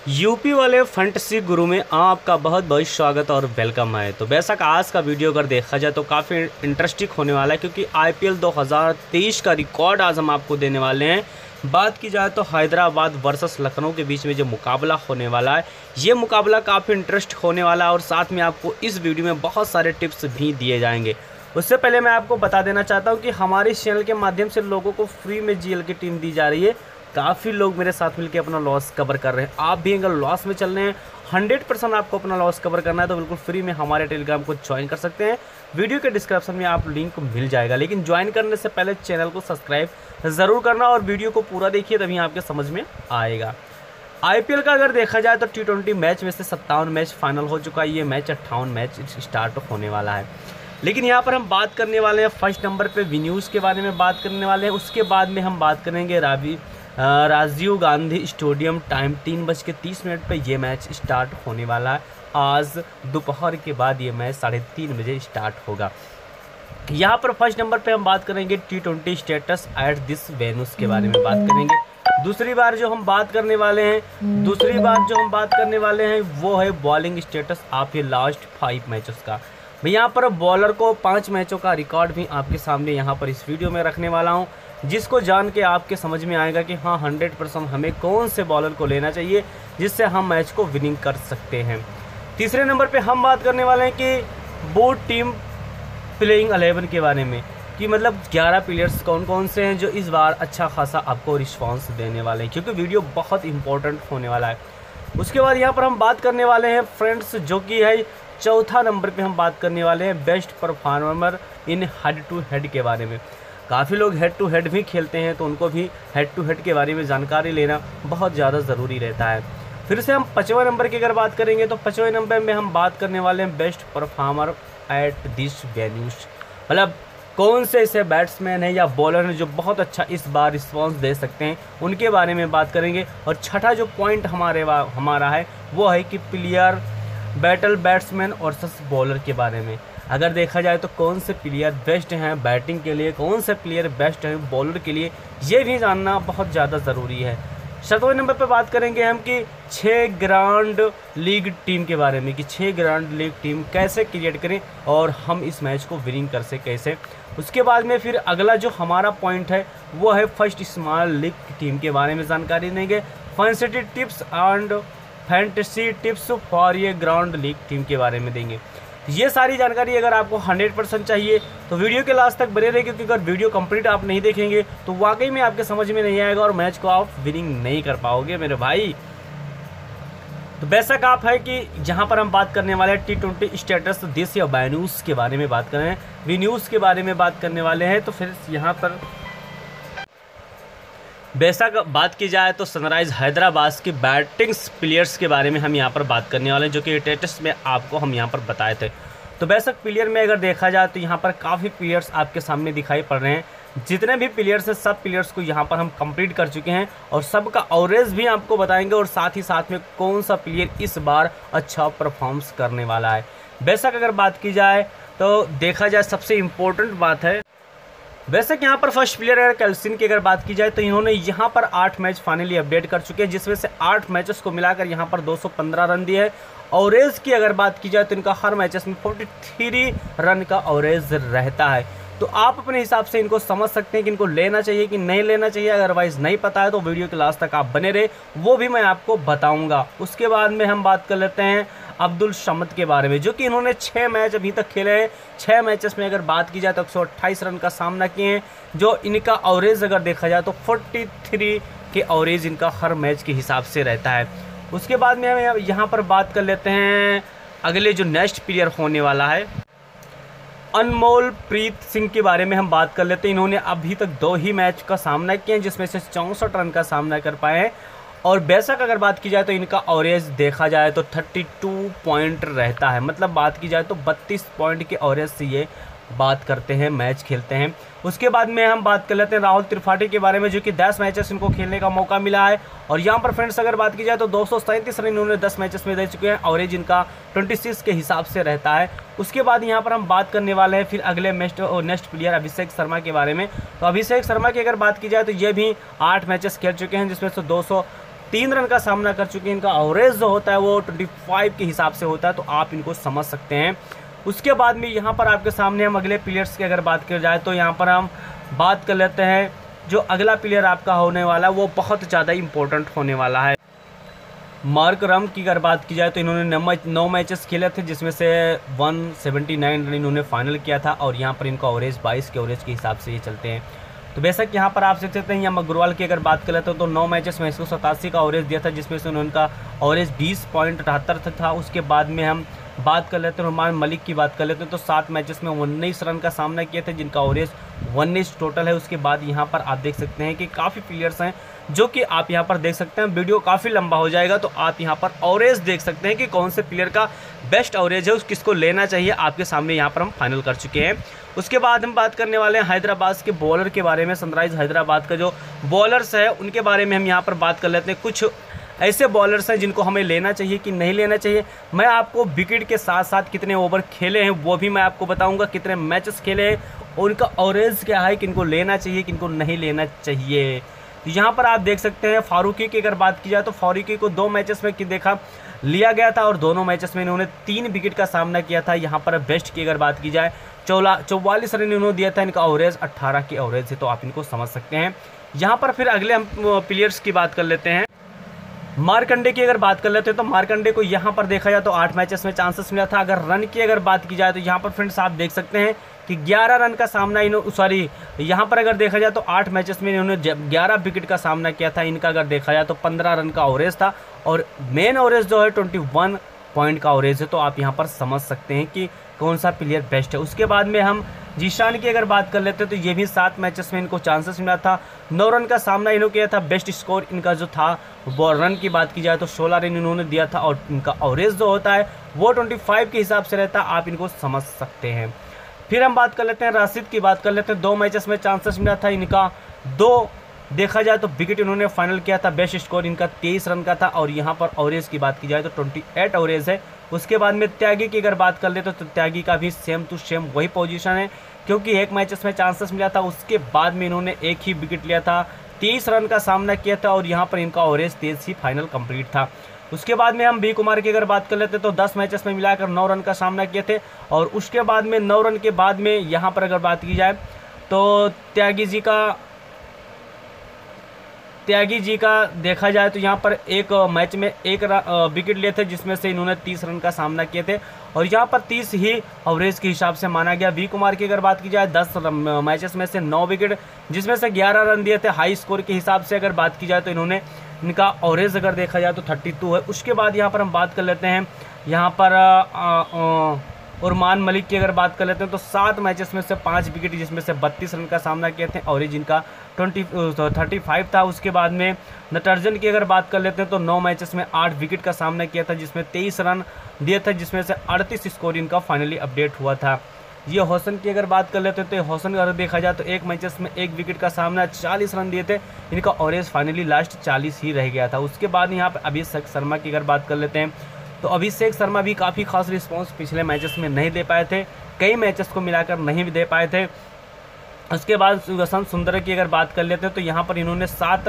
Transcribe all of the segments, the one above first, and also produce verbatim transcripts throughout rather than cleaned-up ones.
UP वाले fantasy गुरु में आपका बहुत बहुत स्वागत और वेलकम है। तो बेशक आज का वीडियो अगर देखा जाए तो काफ़ी इंटरेस्टिंग होने वाला है, क्योंकि आईपीएल दो हज़ार तेईस का रिकॉर्ड आज हम आपको देने वाले हैं। बात की जाए तो हैदराबाद वर्सेस लखनऊ के बीच में जो मुकाबला होने वाला है, ये मुकाबला काफ़ी इंटरेस्ट होने वाला है और साथ में आपको इस वीडियो में बहुत सारे टिप्स भी दिए जाएंगे। उससे पहले मैं आपको बता देना चाहता हूँ कि हमारे इस चैनल के माध्यम से लोगों को फ्री में जीएल की टीम दी जा रही है। काफ़ी लोग मेरे साथ मिलकर अपना लॉस कवर कर रहे हैं। आप भी अगर लॉस में चल रहे हैं, हंड्रेड परसेंट आपको अपना लॉस कवर करना है तो बिल्कुल फ्री में हमारे टेलीग्राम को ज्वाइन कर सकते हैं। वीडियो के डिस्क्रिप्शन में आप लिंक मिल जाएगा, लेकिन ज्वाइन करने से पहले चैनल को सब्सक्राइब ज़रूर करना और वीडियो को पूरा देखिए, तभी आपके समझ में आएगा। आईपीएल का अगर देखा जाए तो टी ट्वेंटी मैच में से सत्तावन मैच फाइनल हो चुका है। ये मैच अट्ठावन मैच स्टार्ट होने वाला है, लेकिन यहाँ पर हम बात करने वाले हैं फर्स्ट नंबर पे विन्यूज़ के बारे में बात करने वाले हैं। उसके बाद में हम बात करेंगे रावी राजीव गांधी स्टेडियम, टाइम तीन बज के तीस मिनट पर यह मैच स्टार्ट होने वाला है। आज दोपहर के बाद ये मैच साढ़े तीन बजे स्टार्ट होगा। यहाँ पर फर्स्ट नंबर पे हम बात करेंगे T twenty status at this venues के बारे में बात करेंगे। दूसरी बार जो हम बात करने वाले हैं दूसरी बार जो हम बात करने वाले हैं वो है बॉलिंग स्टेटस आप ये लास्ट फाइव मैचेस का। मैं यहाँ पर बॉलर को पाँच मैचों का रिकॉर्ड भी आपके सामने यहाँ पर इस वीडियो में रखने वाला हूँ, जिसको जान के आपके समझ में आएगा कि हाँ हंड्रेड परसेंट हमें कौन से बॉलर को लेना चाहिए जिससे हम मैच को विनिंग कर सकते हैं। तीसरे नंबर पे हम बात करने वाले हैं कि बोर्ड टीम प्लेइंग अलेवन के बारे में, कि मतलब ग्यारह प्लेयर्स कौन कौन से हैं जो इस बार अच्छा खासा आपको रिस्पांस देने वाले हैं, क्योंकि वीडियो बहुत इंपॉर्टेंट होने वाला है। उसके बाद यहाँ पर हम बात करने वाले हैं फ्रेंड्स, जो कि है चौथा नंबर पे हम बात करने वाले हैं best performer in head to head के बारे में। काफ़ी लोग हेड टू हेड भी खेलते हैं, तो उनको भी हेड टू हेड के बारे में जानकारी लेना बहुत ज़्यादा ज़रूरी रहता है। फिर से हम पाँचवें नंबर की अगर बात करेंगे तो पाँचवें नंबर में हम बात करने वाले हैं best performer at this venues, मतलब कौन से ऐसे बैट्समैन हैं या बॉलर हैं जो बहुत अच्छा इस बार रिस्पॉन्स दे सकते हैं, उनके बारे में बात करेंगे। और छठा जो पॉइंट हमारे हमारा है वो है कि प्लेयर बैटल बैट्समैन और सस बॉलर के बारे में। अगर देखा जाए तो कौन से प्लेयर बेस्ट हैं बैटिंग के लिए, कौन से प्लेयर बेस्ट हैं बॉलर के लिए, ये भी जानना बहुत ज़्यादा ज़रूरी है। सातवें नंबर पर बात करेंगे हम कि छः ग्रांड लीग टीम के बारे में, कि छः ग्रांड लीग टीम कैसे क्रिएट करें और हम इस मैच को विनिंग कर सकें कैसे। उसके बाद में फिर अगला जो हमारा पॉइंट है वो है फर्स्ट स्मॉल लीग टीम के बारे में जानकारी देंगे। Fantasy tips and fantasy tips for ये ग्राउंड लीग टीम के बारे में देंगे। ये सारी जानकारी अगर आपको हंड्रेड परसेंट चाहिए तो वीडियो के लास्ट तक बने रहिए, क्योंकि अगर वीडियो कंप्लीट आप नहीं देखेंगे तो वाकई में आपके समझ में नहीं आएगा और मैच को आप विनिंग नहीं कर पाओगे मेरे भाई। तो बेशक आप है कि जहां पर हम बात करने वाले हैं टी ट्वेंटी स्टेटस दिस या वेन्यूज के बारे में बात कर रहे हैं, वेन्यूज के बारे में बात करने वाले हैं। तो फिर यहाँ पर बेशक बात की जाए तो सनराइज हैदराबाद के बैटिंग प्लेयर्स के बारे में हम यहाँ पर बात करने वाले हैं, जो कि टेस्ट में आपको हम यहाँ पर बताए थे। तो बेशक प्लेयर में अगर देखा जाए तो यहाँ पर काफ़ी प्लेयर्स आपके सामने दिखाई पड़ रहे हैं। जितने भी प्लेयर्स हैं सब प्लेयर्स को यहाँ पर हम कंप्लीट कर चुके हैं और सबका एवरेज भी आपको बताएंगे, और साथ ही साथ में कौन सा प्लेयर इस बार अच्छा परफॉर्म्स करने वाला है। बेशक अगर बात की जाए तो देखा जाए सबसे इम्पोर्टेंट बात है, वैसे कि यहाँ पर फर्स्ट प्लेयर अगर कैल्सिन की अगर बात की जाए तो इन्होंने यहाँ पर आठ मैच फाइनली अपडेट कर चुके हैं, जिसमें से आठ मैचेस को मिलाकर यहाँ पर दो सौ पंद्रह रन दिए हैं। एवरेज की अगर बात की जाए तो इनका हर मैचेस में तैंतालीस रन का एवरेज रहता है। तो आप अपने हिसाब से इनको समझ सकते हैं कि इनको लेना चाहिए कि नहीं लेना चाहिए। अदरवाइज नहीं पता है तो वीडियो के लास्ट तक आप बने रहे, वो भी मैं आपको बताऊँगा। उसके बाद में हम बात कर लेते हैं अब्दुल शमद के बारे में, जो कि इन्होंने छः मैच अभी तक खेले हैं। छः मैचेस में अगर बात की जाए तो एक सौ अट्ठाईस रन का सामना किए हैं, जो इनका एवरेज अगर देखा जाए तो तैंतालीस के एवरेज इनका हर मैच के हिसाब से रहता है। उसके बाद में हम यहाँ पर बात कर लेते हैं अगले जो नेक्स्ट प्लेयर होने वाला है अनमोल प्रीत सिंह के बारे में हम बात कर लेते हैं। इन्होंने अभी तक दो ही मैच का सामना किया है, जिसमें से चौंसठ रन का सामना कर पाए हैं। और बेशक अगर बात की जाए तो इनका एवरेज देखा जाए तो बत्तीस पॉइंट रहता है, मतलब बात की जाए तो बत्तीस पॉइंट के एवरेज से ये बात करते हैं, मैच खेलते हैं। उसके बाद में हम बात कर लेते हैं राहुल त्रिपाठी के बारे में, जो कि दस मैचेस इनको खेलने का मौका मिला है। और यहाँ पर फ्रेंड्स अगर बात की जाए तो दो सौ सैंतीस रन इन्होंने दस मैचेस में दे चुके हैं, एवरेज इनका छब्बीस के हिसाब से रहता है। उसके बाद यहाँ पर हम बात करने वाले हैं फिर अगले next next player Abhishek Sharma के बारे में। तो अभिषेक शर्मा की अगर बात की जाए तो ये भी आठ मैचेस खेल चुके हैं, जिसमें से दो सौ तीन रन का सामना कर चुके हैं। इनका एवरेज जो होता है वो पच्चीस के हिसाब से होता है, तो आप इनको समझ सकते हैं। उसके बाद में यहाँ पर आपके सामने हम अगले प्लेयर्स की अगर बात की जाए तो यहाँ पर हम बात कर लेते हैं जो अगला प्लेयर आपका होने वाला है वो बहुत ज़्यादा इंपॉर्टेंट होने वाला है। मार्क रम की अगर बात की जाए तो इन्होंने नौ मैचेस खेले थे, जिसमें से एक सौ उन्यासी रन इन्होंने फाइनल किया था और यहाँ पर इनका एवरेज बाईस के एवरेज के हिसाब से ये चलते हैं। तो बेशक यहाँ पर आप देख सकते हैं यहाँ अग्रवाल की अगर बात कर लेते हो तो नौ मैचेस में एक सौ सतासी का एवरेज दिया था, जिसमें से उनका एवरेज बीस पॉइंट अठहत्तर था। उसके बाद में हम बात कर लेते हैं रुमान मलिक की बात कर लेते हैं तो सात मैचेस में उन्नीस रन का सामना किए थे, जिनका एवरेज उन्नीस टोटल है। उसके बाद यहाँ पर आप देख सकते हैं कि काफ़ी प्लेयर्स हैं जो कि आप यहाँ पर देख सकते हैं। वीडियो काफ़ी लंबा हो जाएगा तो आप यहाँ पर एवरेज देख सकते हैं कि कौन से प्लेयर का बेस्ट एवरेज है, उस किसको लेना चाहिए, आपके सामने यहाँ पर हम फाइनल कर चुके हैं। उसके बाद हम बात करने वाले हैं हैदराबाद के बॉलर के बारे में। सनराइज हैदराबाद का जो बॉलर्स है उनके बारे में हम यहाँ पर बात कर लेते हैं। कुछ ऐसे बॉलर्स हैं जिनको हमें लेना चाहिए कि नहीं लेना चाहिए। मैं आपको विकेट के साथ साथ कितने ओवर खेले हैं वो भी मैं आपको बताऊंगा, कितने मैचेस खेले हैं और उनका एवरेज क्या है, किनको लेना चाहिए किनको नहीं लेना चाहिए। यहाँ पर आप देख सकते हैं फारूकी की अगर बात की जाए तो फारूकी को दो मैचेस में कि देखा लिया गया था और दोनों मैचेस में इन्होंने तीन विकेट का सामना किया था। यहाँ पर बेस्ट की अगर बात की जाए चौला चौवालीस रन इन्होंने दिया था, इनका एवरेज अट्ठारह की एवरेज है, तो आप इनको समझ सकते हैं। यहाँ पर फिर अगले हम प्लेयर्स की बात कर लेते हैं। मार्कंडे की अगर बात कर लेते हैं तो मार्कंडे को यहाँ पर देखा जाए तो आठ मैचेस में चांसेस मिला था। अगर रन की अगर बात की जाए तो यहाँ पर फ्रेंड्स आप देख सकते हैं कि ग्यारह रन का सामना इन्होंने सॉरी यहाँ पर अगर देखा जाए तो आठ मैचेस में इन्होंने ग्यारह विकेट का सामना किया था। इनका अगर देखा जाए तो पंद्रह रन का एवरेज था और मेन एवरेज जो है इक्कीस पॉइंट का एवरेज है, तो आप यहाँ पर समझ सकते हैं कि कौन सा प्लेयर बेस्ट है। उसके बाद में हम जीशान की अगर बात कर लेते हैं तो ये भी सात मैचेस में इनको चांसेस मिला था। नौ रन का सामना इन्होंने किया था। बेस्ट स्कोर इनका जो था वो रन की बात की जाए तो सोलह रन इन्होंने दिया था और इनका एवरेज जो होता है वो पच्चीस के हिसाब से रहता है, आप इनको समझ सकते हैं। फिर हम बात कर लेते हैं राशिद की बात कर लेते हैं। दो मैचेस में चांसेस मिला था इनका, दो देखा जाए तो विकेट इन्होंने फाइनल किया था। बेस्ट स्कोर इनका तेईस रन का था और यहाँ पर एवरेज की बात की जाए तो अट्ठाईस एवरेज है। उसके बाद में त्यागी की अगर बात कर ले तो त्यागी का भी सेम टू सेम वही पोजीशन है, क्योंकि एक मैचेस में चांसेस मिला था, उसके बाद में इन्होंने एक ही विकेट लिया था, तेईस रन का सामना किया था और यहाँ पर इनका एवरेज तेईस ही फाइनल कंप्लीट था। उसके बाद में हम बी कुमार की अगर बात कर लेते तो दस मैचेस में मिलाकर नौ रन का सामना किए थे और उसके बाद में नौ रन के बाद में यहाँ पर अगर बात की जाए तो त्यागी जी का त्यागी जी का देखा जाए तो यहाँ पर एक मैच में एक विकेट लिए थे, जिसमें से इन्होंने तीस रन का सामना किए थे और यहाँ पर तीस ही एवरेज के हिसाब से माना गया। वी कुमार की अगर बात की जाए दस मैचेस में से नौ विकेट, जिसमें से ग्यारह रन दिए थे। हाई स्कोर के हिसाब से अगर बात की जाए तो इन्होंने इनका एवरेज अगर देखा जाए तो बत्तीस है। उसके बाद यहाँ पर हम बात कर लेते हैं यहाँ पर आ, आ, उरमान मलिक की अगर बात कर लेते हैं तो सात मैचेस में से पाँच विकेट, जिसमें से बत्तीस रन का सामना किए थे, एवरेज इनका ट्वेंटी थर्टी फाइव था। उसके बाद में नटराजन की अगर बात कर लेते हैं तो नौ मैचेस में आठ विकेट का सामना किया था, जिसमें तेईस रन दिए थे, जिसमें से अड़तीस स्कोर इनका फाइनली अपडेट हुआ था। ये हौसन की अगर बात कर लेते हैं तो हौसन अगर देखा जाए तो एक मैचेस में एक विकेट का सामना, चालीस रन दिए थे, इनका एवरेज फाइनली लास्ट चालीस ही रह गया था। उसके बाद यहाँ पर अभिषेक शर्मा की अगर बात कर लेते हैं तो अभिषेक शर्मा भी काफ़ी खास रिस्पांस पिछले मैचेस में नहीं दे पाए थे, कई मैचेस को मिलाकर नहीं भी दे पाए थे। उसके बाद वसंत सुंदर की अगर बात कर लेते हैं तो यहाँ पर इन्होंने सात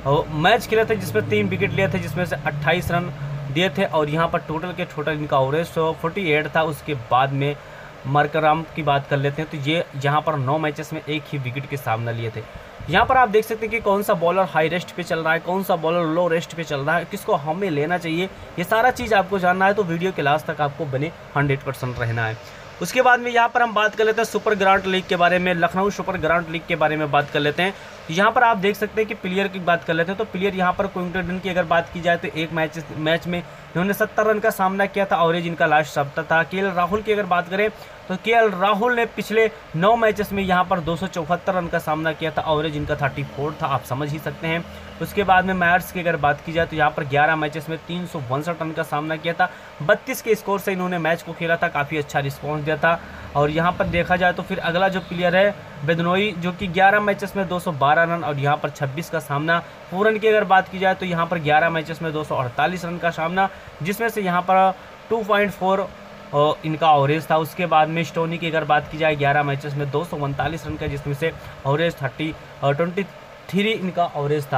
मैच खेले थे, जिसमें तीन विकेट लिए थे, जिसमें से अट्ठाईस रन दिए थे और यहाँ पर टोटल के टोटल इनका एवरेज अड़तालीस था। उसके बाद में मरकराम की बात कर लेते हैं तो ये यहाँ पर नौ मैचेस में एक ही विकेट के सामने लिए थे। यहाँ पर आप देख सकते हैं कि कौन सा बॉलर हाई रेस्ट पे चल रहा है, कौन सा बॉलर लो रेस्ट पे चल रहा है, किसको हमें लेना चाहिए, ये सारा चीज़ आपको जानना है तो वीडियो के लास्ट तक आपको बने हंड्रेड परसेंट रहना है। उसके बाद में यहाँ पर हम बात कर लेते हैं सुपर ग्रांट लीग के बारे में, लखनऊ सुपर ग्रांट लीग के बारे में बात कर लेते हैं। यहाँ पर आप देख सकते हैं कि प्लेयर की बात कर लेते हैं तो प्लेयर यहाँ पर क्विंटन की अगर बात की जाए तो एक मैच मैच में इन्होंने सत्तर रन का सामना किया था, एवरेज इनका लास्ट सप्ताह था। के एल राहुल की अगर बात करें तो के एल राहुल ने पिछले नौ मैचेस में यहाँ पर दो सौ चौहत्तर रन का सामना किया था, एवरेज इनका चौंतीस था, आप समझ ही सकते हैं। उसके बाद में मैयर्स की अगर बात की जाए तो यहाँ पर ग्यारह मैचेस में तीन सौ उनसठ रन का सामना किया था, बत्तीस के स्कोर से इन्होंने मैच को खेला था, काफ़ी अच्छा रिस्पॉन्स दिया था। और यहाँ पर देखा जाए तो फिर अगला जो प्लेयर है बेदनोई, जो कि ग्यारह मैचेस में दो सौ बारह रन और यहाँ पर छब्बीस का सामना। पूरन की अगर बात की जाए तो यहाँ पर ग्यारह मैचेस में दो सौ अड़तालीस रन का सामना, जिसमें से यहाँ पर टू पॉइंट फोर इनका एवरेज था। उसके बाद में स्टोनी की अगर बात की जाए ग्यारह मैचेस में दो सौ उनतालीस रन का, जिसमें से एवरेज थर्टी ट्वेंटी थ्री इनका एवरेज था।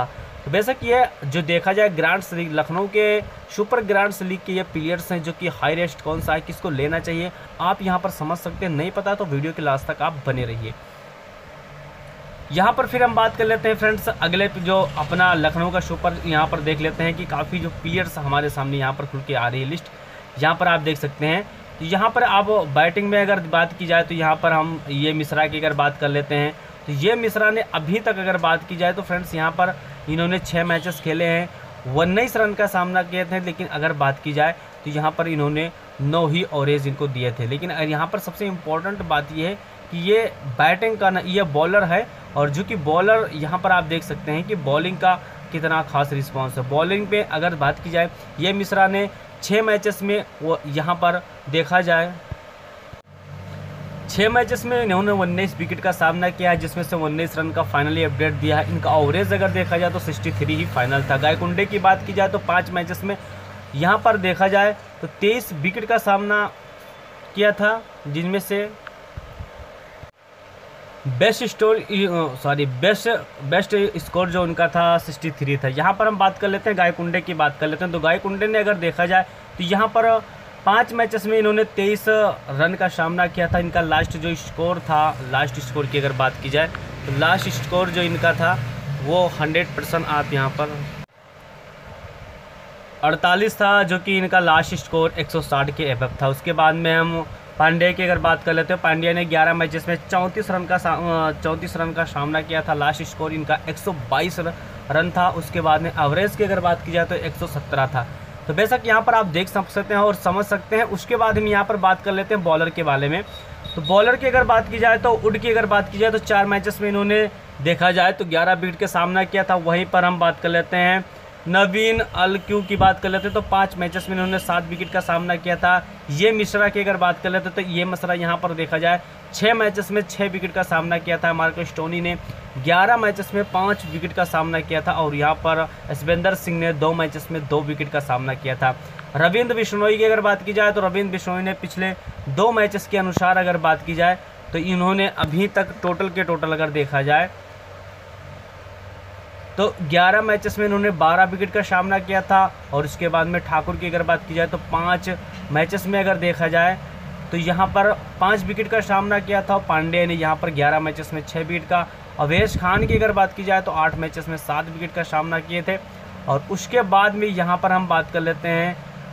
तो बेशक ये जो देखा जाए ग्रांड्स लीग, लखनऊ के सुपर ग्रांड्स लीग के ये प्लेयर्स हैं जो कि हाई रेस्ट कौन सा है, किसको लेना चाहिए, आप यहाँ पर समझ सकते हैं। नहीं पता तो वीडियो के लास्ट तक आप बने रहिए। यहाँ पर फिर हम बात कर लेते हैं फ्रेंड्स अगले जो अपना लखनऊ का सुपर, यहाँ पर देख लेते हैं कि काफ़ी जो प्लेयर्स हमारे सामने यहाँ पर खुल के आ रही है लिस्ट, यहाँ पर आप देख सकते हैं। तो यहाँ पर आप बैटिंग में अगर बात की जाए तो यहाँ पर हम ये मिश्रा की अगर बात कर लेते हैं तो ये मिश्रा ने अभी तक अगर बात की जाए तो फ्रेंड्स यहाँ पर इन्होंने छः मैचेस खेले हैं, उन्नीस रन का सामना किए थे। लेकिन अगर बात की जाए तो यहाँ पर इन्होंने नौ ही ओवरेज इनको दिए थे। लेकिन यहाँ पर सबसे इम्पोर्टेंट बात ये है कि ये बैटिंग का ना, ये बॉलर है, और जो कि बॉलर यहाँ पर आप देख सकते हैं कि बॉलिंग का कितना खास रिस्पांस है। बॉलिंग पे अगर बात की जाए, ये मिश्रा ने छः मैचेस में वो यहाँ पर देखा जाए छः मैचेस में इन्होंने उन्नीस विकेट का सामना किया है, जिसमें से उन्नीस रन का फाइनली अपडेट दिया है। इनका ओवरेज अगर देखा जाए तो तिरसठ ही फाइनल था। गायकुंडे की बात की जाए तो पाँच मैचेस में यहाँ पर देखा जाए तो तेईस विकेट का सामना किया था, जिनमें से best score sorry best best score जो उनका था तिरसठ था। यहाँ पर हम बात कर लेते हैं गायकुंडे की बात कर लेते हैं। तो गायकुंडे ने अगर देखा जाए तो यहाँ पर पाँच मैचेस में इन्होंने तेईस रन का सामना किया था। इनका लास्ट जो स्कोर था, लास्ट स्कोर की अगर बात की जाए तो लास्ट स्कोर जो इनका था वो हंड्रेड परसेंट आप यहाँ पर अड़तालीस था, जो कि इनका लास्ट स्कोर एक सौ साठ के एबव था। उसके बाद में हम पांड्या की अगर बात कर लेते हैं, पांड्या ने ग्यारह मैचेस में चौंतीस रन का चौंतीस रन का सामना किया था। लास्ट स्कोर इनका एक सौ बाईस रन था। उसके बाद में एवरेज की अगर बात की जाए तो एक सौ सत्रह था। तो बेशक यहाँ पर आप देख सकते हैं और समझ सकते हैं। उसके बाद हम यहाँ पर बात कर लेते हैं बॉलर के बारे में। तो बॉलर की अगर बात की जाए तो वुड की अगर बात की जाए तो चार मैचेस में इन्होंने देखा जाए तो ग्यारह विकेट का सामना किया था। वहीं पर हम बात कर लेते हैं नवीन अलक्यू की बात कर लेते हैं तो पाँच मैचेस में इन्होंने सात विकेट का सामना किया था। ये मिश्रा की अगर बात कर लेते तो ये मिश्रा यहाँ पर देखा जाए छः मैचेस में छः विकेट का सामना किया था। मार्को स्टोनी ने ग्यारह मैचेस में पाँच विकेट का सामना किया था, और यहाँ पर यशवेंद्र सिंह ने दो मैचेस में दो विकेट का सामना किया था। रविंद्र बिश्नोई की अगर बात की जाए तो रविंद्र बिश्नोई ने पिछले दो मैचेस के अनुसार अगर बात की जाए तो इन्होंने अभी तक टोटल के टोटल अगर देखा जाए तो ग्यारह मैचेस में इन्होंने बारह विकेट का सामना किया था। और उसके बाद में ठाकुर की अगर बात की जाए तो पाँच मैचेस में अगर देखा जाए तो यहाँ पर पाँच विकेट का सामना किया था। पांड्या ने यहाँ पर ग्यारह मैचेस में छः विकेट का। अवेश खान की अगर बात की जाए तो आठ मैचेस में सात विकेट का सामना किए थे। और उसके बाद में यहाँ पर हम बात कर लेते हैं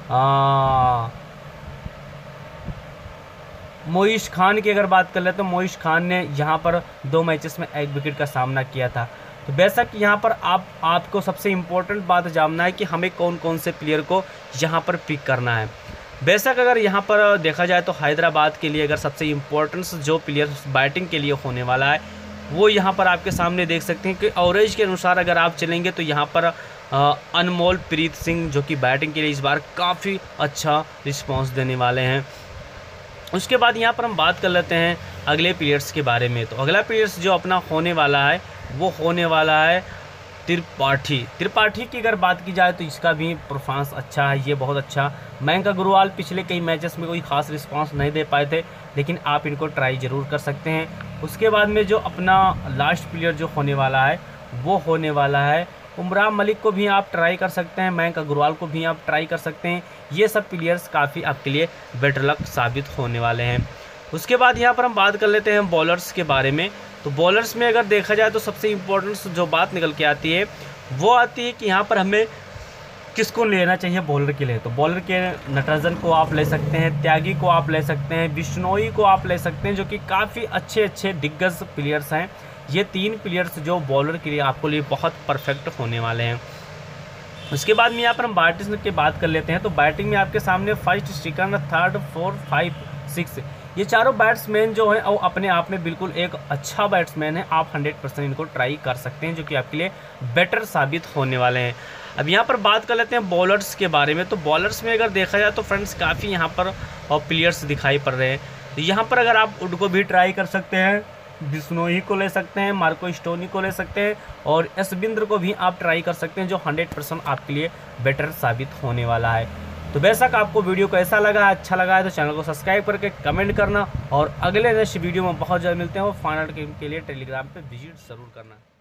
मोइश खान की अगर बात कर लेते तो मोइश खान ने यहाँ पर दो मैचेस में एक विकेट का सामना किया था। तो बेशक यहाँ पर आप आपको सबसे इम्पोर्टेंट बात जानना है कि हमें कौन कौन से प्लेयर को यहाँ पर पिक करना है। बेशक अगर यहाँ पर देखा जाए तो हैदराबाद के लिए अगर सबसे इम्पोर्टेंट जो प्लेयर बैटिंग के लिए होने वाला है वो यहाँ पर आपके सामने देख सकते हैं कि एवरेज के अनुसार अगर आप चलेंगे तो यहाँ पर अनमोल प्रीत सिंह जो कि बैटिंग के लिए इस बार काफ़ी अच्छा रिस्पॉन्स देने वाले हैं। उसके बाद यहाँ पर हम बात कर लेते हैं अगले प्लेयर्स के बारे में। तो अगला प्लेयर्स जो अपना होने वाला है वो होने वाला है त्रिपाठी। त्रिपाठी की अगर बात की जाए तो इसका भी परफॉर्मेंस अच्छा है, ये बहुत अच्छा। मयंक अग्रवाल पिछले कई मैचेस में कोई खास रिस्पांस नहीं दे पाए थे, लेकिन आप इनको ट्राई ज़रूर कर सकते हैं। उसके बाद में जो अपना लास्ट प्लेयर जो होने वाला है वो होने वाला है उमरान मलिक को भी आप ट्राई कर सकते हैं, मयंक अग्रवाल को भी आप ट्राई कर सकते हैं। ये सब प्लेयर्स काफ़ी आपके लिए बेटर लक साबित होने वाले हैं। उसके बाद यहाँ पर हम बात कर लेते हैं बॉलर्स के बारे में। तो बॉलर्स में अगर देखा जाए तो सबसे इम्पोर्टेंट जो बात निकल के आती है वो आती है कि यहाँ पर हमें किसको लेना चाहिए बॉलर के लिए। तो बॉलर के नटराजन को आप ले सकते हैं, त्यागी को आप ले सकते हैं, बिश्नोई को आप ले सकते हैं, जो कि काफ़ी अच्छे अच्छे दिग्गज प्लेयर्स हैं। ये तीन प्लेयर्स जो बॉलर के लिए आपको लिए बहुत परफेक्ट होने वाले हैं। उसके बाद में यहाँ पर हम बैटिंग की बात कर लेते हैं। तो बैटिंग में आपके सामने first, second, third, fourth, five, six ये चारों बैट्समैन जो हैं वो अपने आप में बिल्कुल एक अच्छा बैट्समैन है। आप हंड्रेड परसेंट इनको ट्राई कर सकते हैं, जो कि आपके लिए बेटर साबित होने वाले हैं। अब यहाँ पर बात कर लेते हैं बॉलर्स के बारे में। तो बॉलर्स में अगर देखा जाए तो फ्रेंड्स काफ़ी यहाँ पर प्लेयर्स दिखाई पड़ रहे हैं। तो यहाँ पर अगर आप उनको भी ट्राई कर सकते हैं, बिश्नोई को ले सकते हैं, मार्को स्टोनी को ले सकते हैं, और यशविंद्र को भी आप ट्राई कर सकते हैं, जो हंड्रेड परसेंट आपके लिए बेटर साबित होने वाला है। तो बेशक आपको वीडियो कैसा लगा, अच्छा लगा है तो चैनल को सब्सक्राइब करके कमेंट करना, और अगले नेक्स्ट वीडियो में बहुत जल्द मिलते हैं। और फाइनल गेम के लिए टेलीग्राम पे विजिट ज़रूर करना।